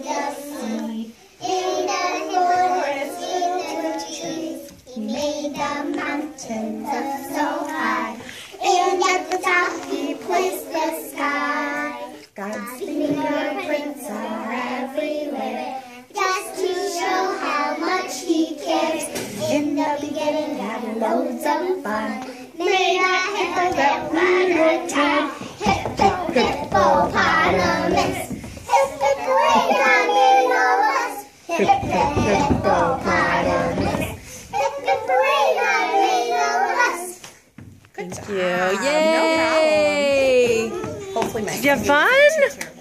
the sea. In the forest, in the trees, He made the mountains up so high. And at the top He placed the sky. God's fingerprints are everywhere, just to show how much He cares. In the beginning, had loads of fun. May the hippopotamus time. Hip, hip, hippopotamus. Hip, hip, hooray, God made all of us. Hip, hip, hippopotamus. Hip, hip, hooray, God made all of us. Thank you. Yay! No problem. Hopefully, Did you have fun?